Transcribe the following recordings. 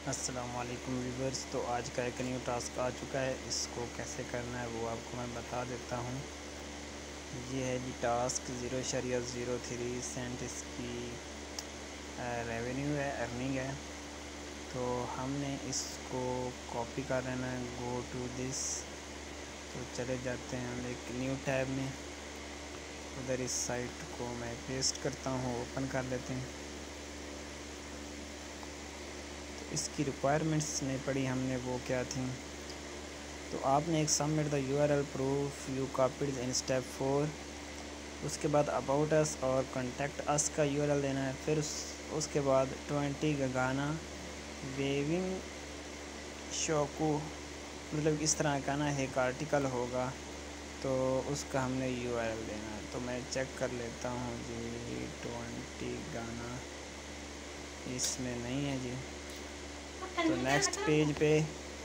अस्सलाम वालेकुम व्यूवर्स। तो आज का एक न्यू टास्क आ चुका है, इसको कैसे करना है वो आपको मैं बता देता हूँ। ये है जी टास्क 0.03 सेंट इसकी रेवेन्यू है, अर्निंग है। तो हमने इसको कॉपी कर लेना है। गो टू दिस, तो चले जाते हैं हम एक न्यू टैब में। उधर इस साइट को मैं पेस्ट करता हूँ, ओपन कर लेते हैं। तो इसकी रिक्वायरमेंट्स नहीं पड़ी हमने, वो क्या थी। तो आपने एक submit the URL proof you copied in step 4। उसके बाद अबाउट अस और कॉन्टेक्ट अस का URL देना है। फिर उसके बाद 20 गाना वेविंग शोकू, मतलब इस तरह का ना एक आर्टिकल होगा, तो उसका हमने URL देना है। तो मैं चेक कर लेता हूँ जी। 20 गाना इसमें नहीं है जी। तो नेक्स्ट पेज पे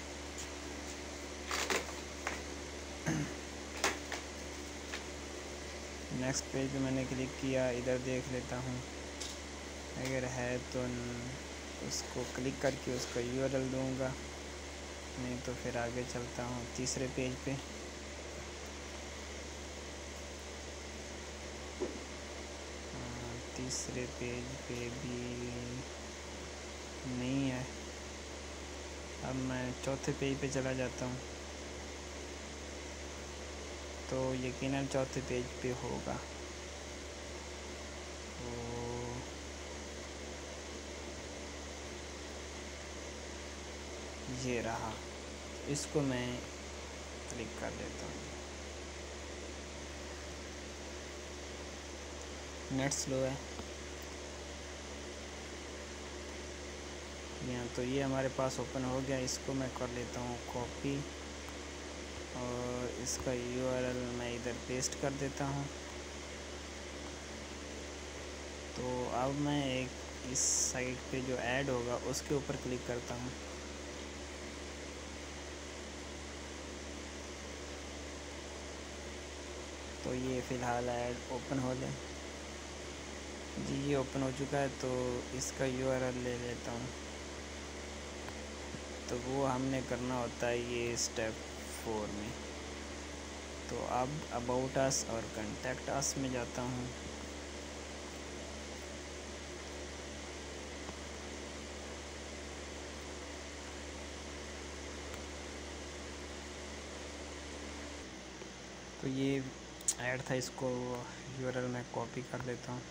मैंने क्लिक किया, इधर देख लेता हूँ अगर है तो उसको क्लिक करके उसका URL दूंगा, नहीं तो फिर आगे चलता हूँ तीसरे पेज पे। तीसरे पेज पे भी नहीं है। अब मैं चौथे पेज पे चला जाता हूँ, तो यकीनन चौथे पेज पे होगा। तो ये रहा, इसको मैं क्लिक कर देता हूँ। नेट स्लो है यहाँ। तो ये हमारे पास ओपन हो गया। इसको मैं कर लेता हूँ कॉपी और इसका URL मैं इधर पेस्ट कर देता हूँ। तो अब मैं एक इस साइट पे जो ऐड होगा उसके ऊपर क्लिक करता हूँ। तो ये फ़िलहाल ऐड ओपन हो जाए जी। ये ओपन हो चुका है, तो इसका URL ले लेता हूँ। तो वो हमने करना होता है ये स्टेप 4 में। तो अब अबाउट अस और कॉन्टेक्ट अस में जाता हूँ। तो ये ऐड था, इसको URL में कॉपी कर लेता हूँ।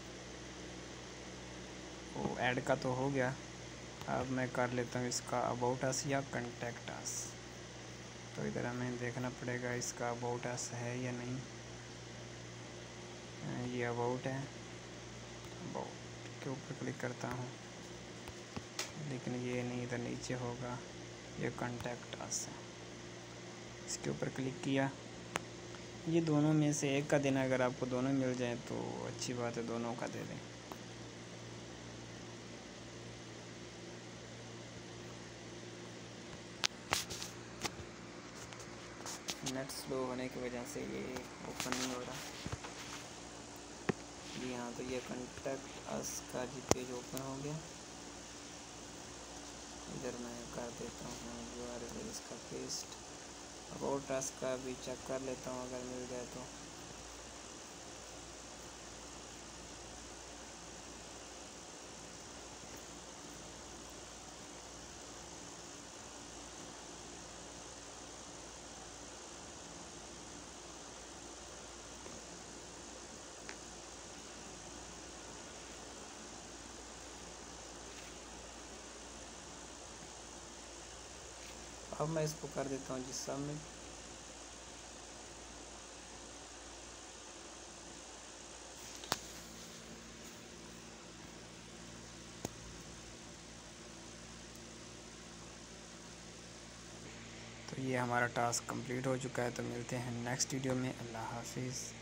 वो ऐड का तो हो गया। अब मैं कर लेता हूँ इसका अबाउट अस या कॉन्टेक्ट अस। तो इधर हमें देखना पड़ेगा इसका अबाउट अस है या नहीं। ये अबाउट है, अबाउट के ऊपर क्लिक करता हूँ, लेकिन ये नहीं, इधर नीचे होगा। ये कॉन्टेक्ट अस है, इसके ऊपर क्लिक किया। ये दोनों में से एक का देना, अगर आपको दोनों मिल जाए तो अच्छी बात है, दोनों का दे दें। नेट स्लो होने की वजह से ये ओपन नहीं हो रहा जी। हाँ, तो ये कॉन्टेक्ट अस का जी पेज ओपन हो गया। इधर मैं कर देता हूँ URL इसका पेस्ट। अबाउट अस का भी चेक कर लेता हूँ अगर मिल जाए तो। अब मैं इसको कर देता हूँ जिस सबमिट। तो ये हमारा टास्क कंप्लीट हो चुका है। तो मिलते हैं नेक्स्ट वीडियो में। अल्लाह हाफिज़।